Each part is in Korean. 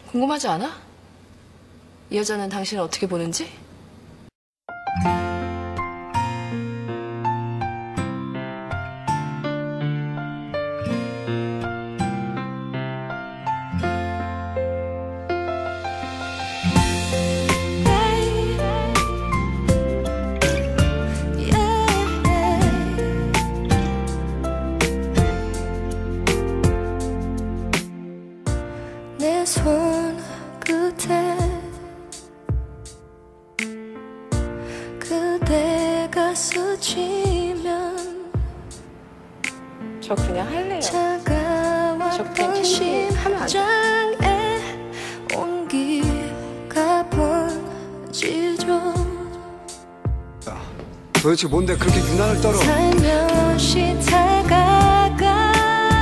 궁금하지 않아? 이 여자는 당신을 어떻게 보는지? 내 손 끝에 그대가 스치면 저 그냥 할래요. 차가웠던 심장에 온기가 번지죠. 도대체 뭔데 그렇게 유난을 떨어? 살며시 다가가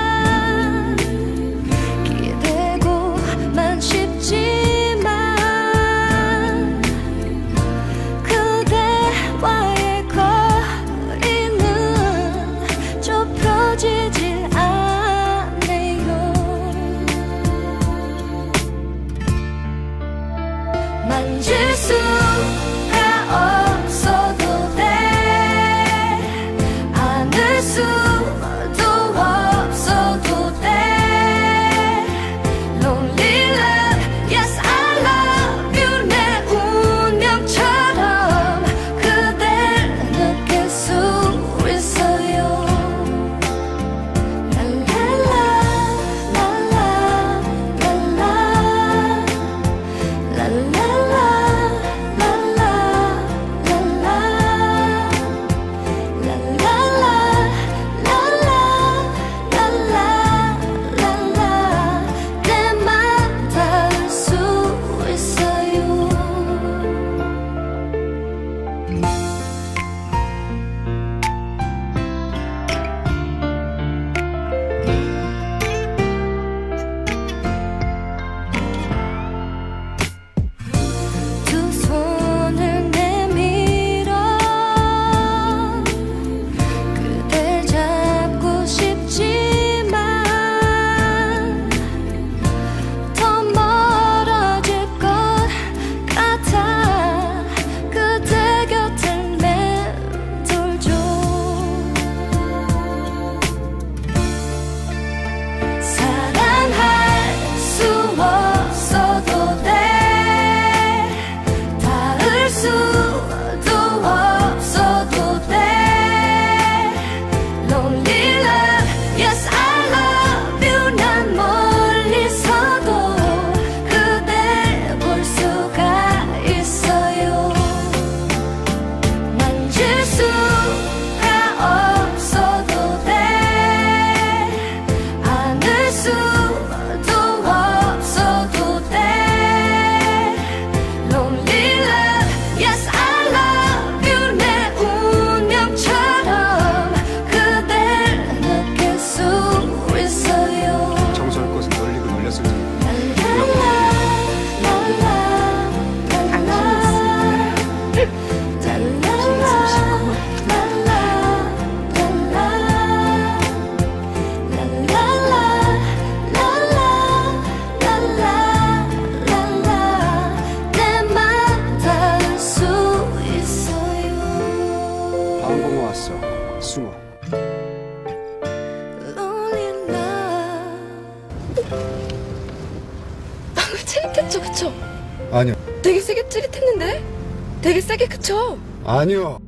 기대고만 싶지만 그대와의 거리는 좁혀지질 않네요. 만질 수가 없어도 돼, 안을 수도 없어도 돼. Lonely love, yes I love you. 내 운명처럼 그댈 느낄 수 있어요. 랄랄라 랄라 랄라 랄랄라 두 손을 내밀어 그댈 잡고 싶지만 더 멀어질 것 같아 그대 곁을 맴돌죠. 사랑할 수 없어도 돼, 닿을 수도 없어도 돼. Lonely love, yes I love you. 난 멀리서도 그댈 볼 수가 있어요. 만질 수가 없어도 돼, 안을 수도 없어도 돼. Lonely love, yes I love you. 내 운명처럼 그댈 느낄 수 있어요. 정서할 것은 놀리고 놀렸을 텐데. 다음 번호 왔어. 숭어. 방금 찌릿했죠, 그쵸? 아니요. 되게 세게 찌릿했는데? 되게 세게, 그쵸? 아니요.